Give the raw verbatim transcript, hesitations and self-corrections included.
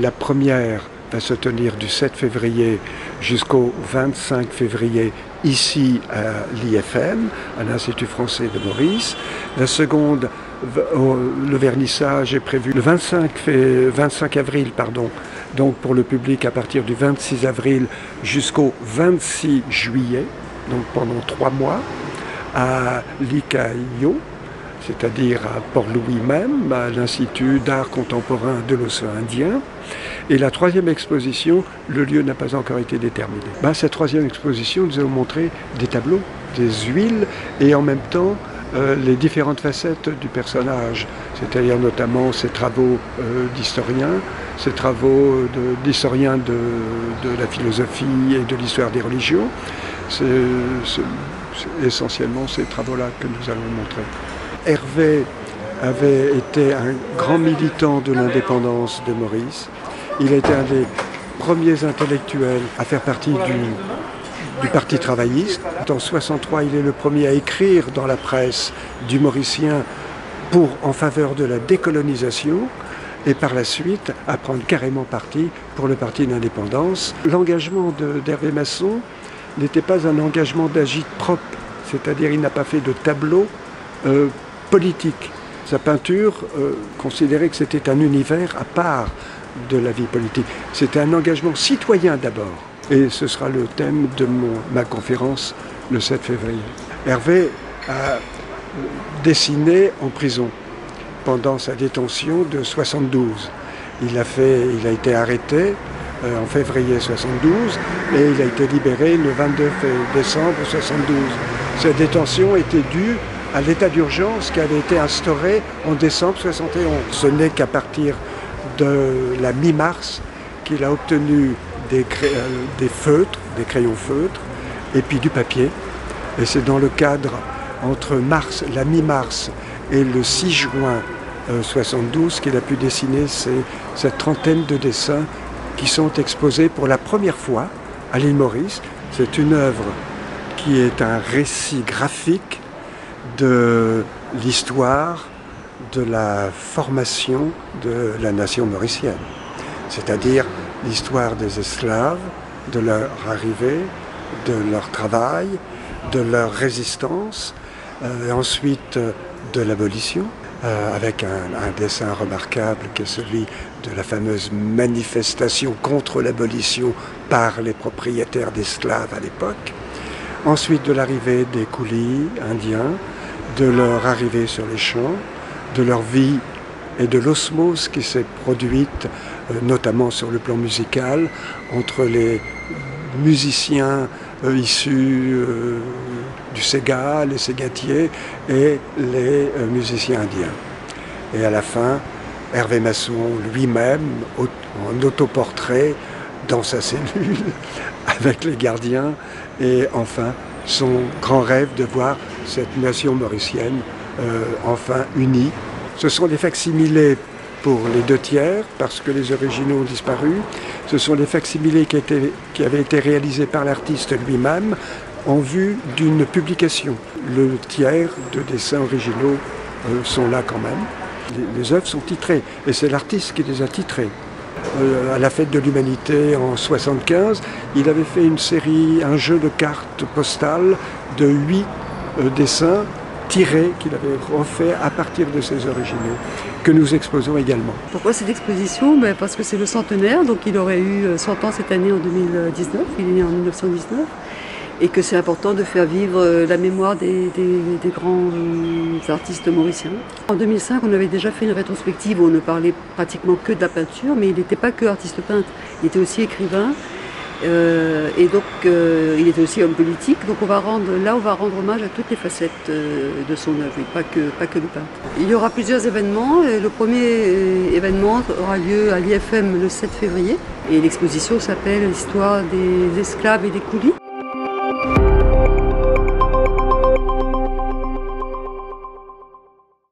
La première va se tenir du sept février jusqu'au vingt-cinq février ici à l'I F M, à l'Institut français de Maurice. La seconde, le vernissage est prévu le vingt-cinq, vingt-cinq avril, pardon, donc pour le public à partir du vingt-six avril jusqu'au vingt-six juillet, donc pendant trois mois, à l'I C A I O, c'est-à-dire à Port-Louis même, à l'Institut d'art contemporain de l'océan Indien. Et la troisième exposition, le lieu n'a pas encore été déterminé. Ben, cette troisième exposition, nous allons montrer des tableaux, des huiles et en même temps euh, les différentes facettes du personnage, c'est-à-dire notamment ses travaux euh, d'historien, ses travaux d'historien de, de, de la philosophie et de l'histoire des religions. C'est essentiellement ces travaux-là que nous allons montrer. Hervé avait été un grand militant de l'indépendance de Maurice. Il a été un des premiers intellectuels à faire partie du, du Parti travailliste. En mille neuf cent soixante-trois, il est le premier à écrire dans la presse du Mauricien pour, en faveur de la décolonisation et par la suite à prendre carrément parti pour le Parti d'indépendance. L'engagement d'Hervé Masson n'était pas un engagement d'agite propre, c'est-à-dire il n'a pas fait de tableau euh, politique. Sa peinture euh, considérait que c'était un univers à part de la vie politique. C'était un engagement citoyen d'abord. Et ce sera le thème de mon, ma conférence le sept février. Hervé a dessiné en prison pendant sa détention de soixante-douze. Il a, fait, il a été arrêté euh, en février soixante-douze et il a été libéré le vingt-deux décembre soixante-douze. Cette détention était due à l'état d'urgence qui avait été instauré en décembre soixante et onze. Ce n'est qu'à partir de la mi-mars qu'il a obtenu des, euh, des feutres, des crayons feutres, et puis du papier. Et c'est dans le cadre entre mars, la mi-mars et le six juin euh, soixante-douze qu'il a pu dessiner ces, cette trentaine de dessins qui sont exposés pour la première fois à l'île Maurice. C'est une œuvre qui est un récit graphique de l'histoire de la formation de la nation mauricienne, c'est-à-dire l'histoire des esclaves, de leur arrivée, de leur travail, de leur résistance, euh, et ensuite euh, de l'abolition, euh, avec un, un dessin remarquable qui est celui de la fameuse manifestation contre l'abolition par les propriétaires d'esclaves à l'époque, ensuite de l'arrivée des coulis indiens, de leur arrivée sur les champs, de leur vie et de l'osmose qui s'est produite, euh, notamment sur le plan musical, entre les musiciens euh, issus euh, du Sega, les Ségatiers, et les euh, musiciens indiens. Et à la fin, Hervé Masson lui-même, en autoportrait, dans sa cellule, avec les gardiens, et enfin, son grand rêve de voir cette nation mauricienne euh, enfin unie. Ce sont des facsimilés pour les deux tiers, parce que les originaux ont disparu. Ce sont des facsimilés qui, étaient, qui avaient été réalisés par l'artiste lui-même en vue d'une publication. Le tiers de dessins originaux euh, sont là quand même. Les, les œuvres sont titrées, et c'est l'artiste qui les a titrées. Euh, à la fête de l'humanité en soixante-quinze, il avait fait une série, un jeu de cartes postales de huit euh, dessins tirés qu'il avait refait à partir de ses originaux, que nous exposons également. Pourquoi cette exposition? Ben parce que c'est le centenaire, donc il aurait eu cent ans cette année en deux mille dix-neuf, il est né en mille neuf cent dix-neuf, et que c'est important de faire vivre la mémoire des, des, des grands artistes mauriciens. En deux mille cinq, on avait déjà fait une rétrospective où on ne parlait pratiquement que de la peinture, mais il n'était pas que artiste peintre, il était aussi écrivain, euh, et donc euh, il était aussi homme politique. Donc on va rendre, là, on va rendre hommage à toutes les facettes euh, de son œuvre, et pas que, pas que le peintre. Il y aura plusieurs événements. Le premier événement aura lieu à l'I F M le sept février, et l'exposition s'appelle « L'histoire des esclaves et des coulis ».